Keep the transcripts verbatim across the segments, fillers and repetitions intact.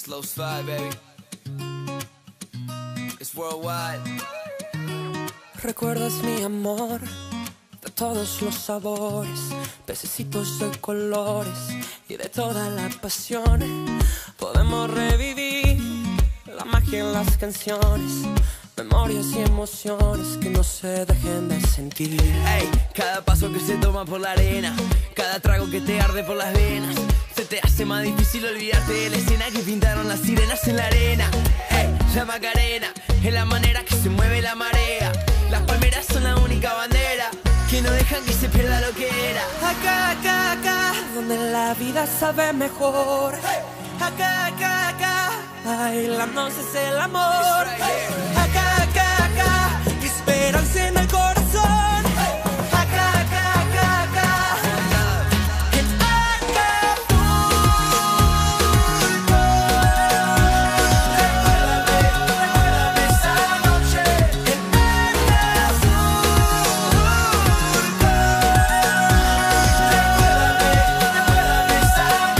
Slow slide, baby. It's worldwide. Recuerdas mi amor de todos los sabores, pececitos de colores y de toda la pasión. Podemos revivir la magia en las canciones, memorias y emociones que no se dejen de sentir. Ey, cada paso que se toma por la arena, cada trago que te arde por las venas, se te hace más difícil olvidarte de la escena que pintaron las sirenas en la arena. Ey, la Macarena es la manera que se mueve la marea. Las palmeras son la única bandera que no dejan que se pierda lo que era. Acá, acá, acá, donde la vida sabe mejor. Acá, acá, acá, bailándonos es el amor. Acá, acá, acá, esperanza en el corazón. Acá, acá, acá, acá, en Acapulco. Recuérdame esa noche en Acapulco. Recuérdame, recuérdame esa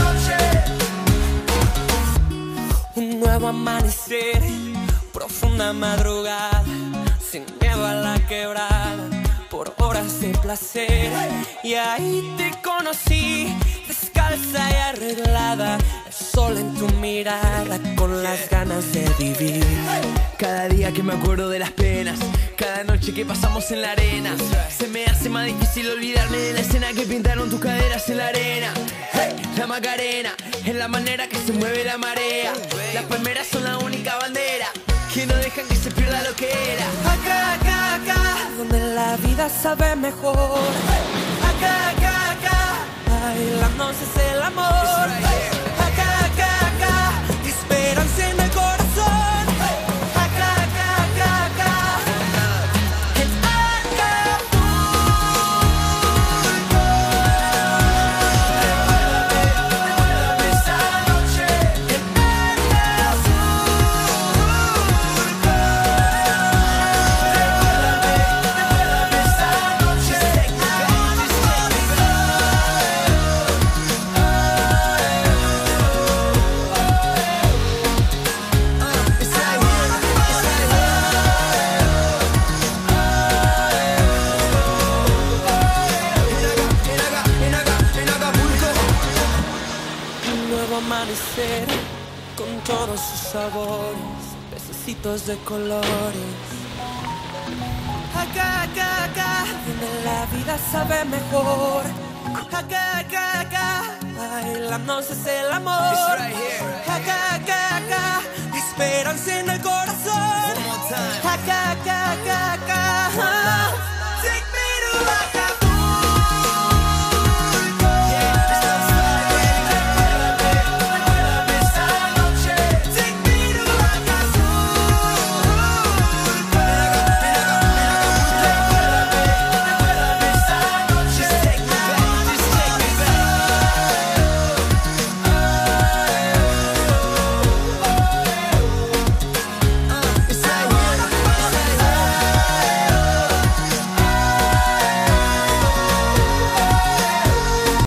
noche. Un nuevo amanecer, profunda madrugada, sin miedo a la quebrada, por horas de placer. Y ahí te conocí, descalza y arreglada, el sol en tu mirada, con las ganas de vivir. Cada día que me acuerdo de las penas, cada noche que pasamos en la arena, se me hace más difícil olvidarme de la escena que pintaron tus caderas en la arena. Hey, la Macarena es la manera que se mueve la marea. Las palmeras son la única bandera que no dejan que se pierda lo que era. Acá, acá, acá, donde la vida sabe mejor. Acá, acá, acá, bailándonos es el amor. Acá, acá, acá, esperanza en el corazón. Acá, acá, acá, acá, en Acapulco. Recuérdame, recuérdame esa noche en Acapulco. Recuérdame, recuérdame esa noche en un nuevo amanecer con todos sus sabores, pececitos de colores. Acá, acá, acá, donde la vida sabe mejor. Acá, acá, acá, bailándonos es el amor. Acá, acá, acá,